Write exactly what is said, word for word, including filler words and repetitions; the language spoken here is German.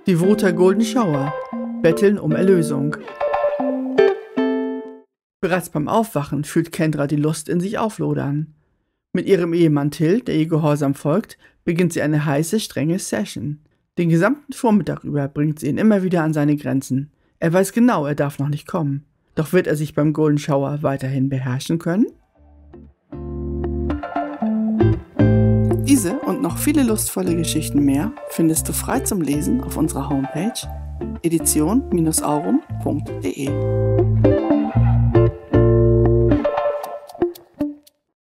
Devoter Golden Shower. Betteln um Erlösung. Bereits beim Aufwachen fühlt Kendra die Lust in sich auflodern. Mit ihrem Ehemann Till, der ihr gehorsam folgt, beginnt sie eine heiße, strenge Session. Den gesamten Vormittag über bringt sie ihn immer wieder an seine Grenzen. Er weiß genau, er darf noch nicht kommen. Doch wird er sich beim Golden Shower weiterhin beherrschen können? Diese und noch viele lustvolle Geschichten mehr findest du frei zum Lesen auf unserer Homepage edition Bindestrich aurum Punkt de.